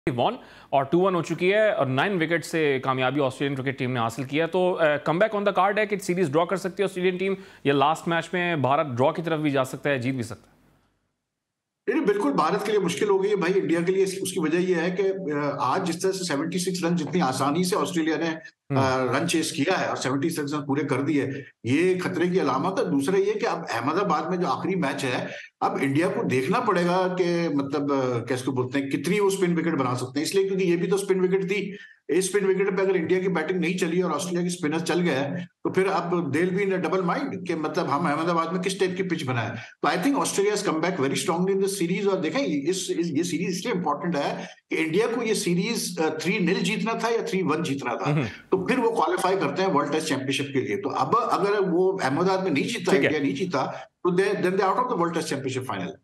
Von और 2-1 हो चुकी है और 9 विकेट से कामयाबी ऑस्ट्रेलियन क्रिकेट टीम ने हासिल किया। तो कमबैक ऑन द कार्ड है कि सीरीज ड्रॉ कर सकती है ऑस्ट्रेलियन टीम, या लास्ट मैच में भारत ड्रॉ की तरफ भी जा सकता है, जीत भी सकता है। नहीं, बिल्कुल भारत के लिए मुश्किल हो गई है भाई। इंडिया के लिए उसकी वजह यह है कि आज जिस तरह से 76 रन जितनी आसानी से ऑस्ट्रेलिया ने रन चेस किया है और 76 रन पूरे कर दिए, ये खतरे की अलामत है। दूसरा ये कि अब अहमदाबाद में जो आखिरी मैच है, अब इंडिया को देखना पड़ेगा कि मतलब कैसे बोलते हैं, कितनी वो स्पिन विकेट बना सकते हैं। इसलिए क्योंकि ये भी तो स्पिन विकेट थी। इस स्पिन विकेट पे अगर इंडिया की बैटिंग नहीं चली और ऑस्ट्रेलिया की स्पिनर चल गया तो फिर अब देल बी इन डबल माइंड कि मतलब हम अहमदाबाद में किस टाइप की पिच बनाए। तो I think Australia has come back very strongly in this series. और देखें ये सीरीज इसलिए इंपॉर्टेंट है कि इंडिया को ये सीरीज 3-0 जीतना था या 3-1 जीतना था, तो फिर वो क्वालिफाई करते हैं वर्ल्ड टेस्ट चैंपियनशिप के लिए। तो अब अगर वो अहमदाबाद में नहीं जीता, इंडिया नहीं जीता, तो then they out of the world test championship final.